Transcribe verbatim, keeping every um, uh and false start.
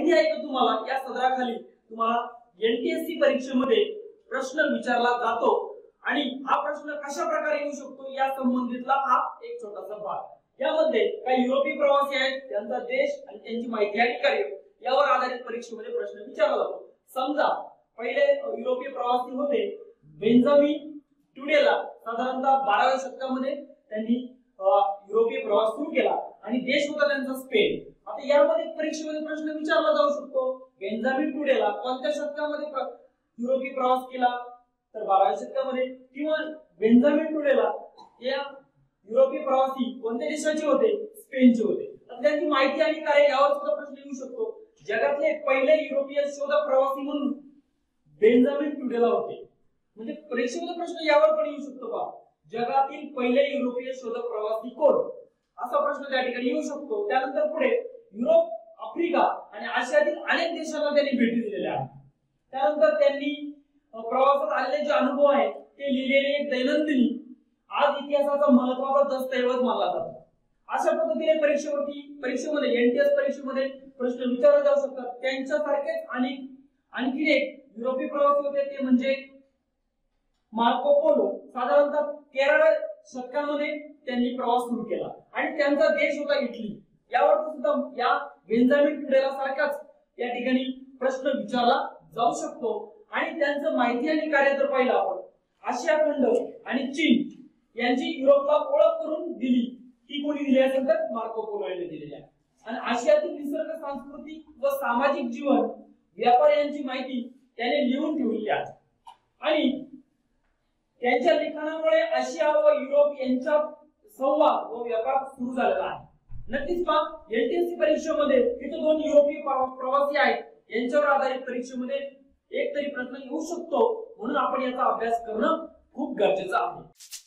माहिती आहे का तुम्हाला या सदराखाली तुम्हाला एनटीएससी परीक्षेमध्ये प्रश्न विचारला जातो आणि हा प्रश्न कशा प्रकारे येऊ शकतो या संबंधितला हा एक छोटासा भाग। यामध्ये काही युरोपीय प्रवासी आहेत, त्यांचा देश आणि त्यांची माहिती आणि कार्य यावर आधारित परीक्षेमध्ये प्रश्न विचारला जातो। समजा पहिले युरोपीय प्रवासी होते बेंजामिन ट्युडेला, साधारणतः बाराव्या शतकामध्ये त्यांनी युरोपीय प्रवास सुरू केला आणि देश होता त्यांचा स्पेन। आता यामध्ये परीक्षेमध्ये प्रश्न विचारला जाऊ शकतो, बेंजामिन ट्युडेला कोणत्या शतकामध्ये युरोपीय प्रवास केला, तर बाराव्या शतकामध्ये, किंवा बेंजामिन ट्युडेला या युरोपीय प्रवासी कोणत्या देशाचे होते, स्पेनचे होते। तर त्यांची माहिती आणि कार्य यावर सुद्धा प्रश्न येऊ शकतो। जगातले पहिले युरोपीय शोधक प्रवासी म्हणून बेंजामिन ट्युडेला होते, म्हणजे परीक्षेमध्ये प्रश्न यावर पण येऊ शकतो का, जगातील पहिले युरोपीय शोधक प्रवासी कोण, असा प्रश्न त्या ठिकाणी येऊ शकतो। त्यानंतर पुढे युरोप, आफ्रिका आणि आशियातील अनेक देशांना त्यांनी भेटी दिलेल्या आहेत। त्यानंतर त्यांनी प्रवासात आलेले जे अनुभव आहेत ते लिहिलेले एक दैनंदिनी आज इतिहासाचा महत्त्वाचा दस्तऐवज मानला जातो। अशा पद्धतीने परीक्षेवरती परीक्षेमध्ये एनटीएस परीक्षेमध्ये प्रश्न विचारले जाऊ शकतात। त्यांच्यासारखेच आणि आणखी एक युरोपीय प्रवासी होते ते म्हणजे मार्को पोलो। साधारणतः तेराव्या शतकामध्ये त्यांनी प्रवास सुरू केला आणि त्यांचा देश होता इटली। यावर सुद्धा या बेंजामिन ट्युडेला सारखाच या ठिकाणी प्रश्न विचारला जाऊ शकतो। आणि त्यांचं माहिती आणि कार्य जर पाहिलं आपण, आशिया खंड आणि चीन यांची युरोपला ओळख करून दिली, ती कोणी दिली असेल तर मार्को पोलो यांनी दिलेली आहे। आणि आशियातील निसर्ग, सांस्कृतिक व सामाजिक जीवन, व्यापार यांची माहिती त्याने लिहून ठेवली आहे। आणि त्यांच्या लिखाणामुळे आशिया व युरोप यांच्यात संवाद व व्यापार सुरू झालेला आहे। नक्कीच पहा, एनटीएससी परीक्षेमध्ये इथे दोन युरोपीय प्रवासी आहेत, यांच्यावर आधारित परीक्षेमध्ये एक तरी प्रश्न येऊ शकतो, म्हणून आपण याचा अभ्यास करणं खूप गरजेचं आहे।